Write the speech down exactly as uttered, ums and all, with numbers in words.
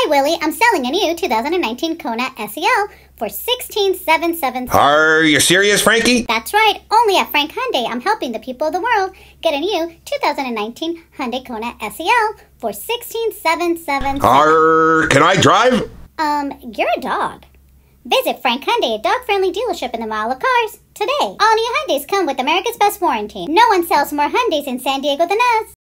Hi, Willie. I'm selling a new two thousand nineteen Kona S E L for sixteen thousand seven hundred seventy-seven dollars. Are you serious, Frankie? That's right. Only at Frank Hyundai, I'm helping the people of the world get a new two thousand nineteen Hyundai Kona S E L for sixteen thousand seven hundred seventy-seven dollars. Are... Can I drive? Um, you're a dog. Visit Frank Hyundai, a dog-friendly dealership in the mile of cars, today. All new Hyundais come with America's best warranty. No one sells more Hyundais in San Diego than us.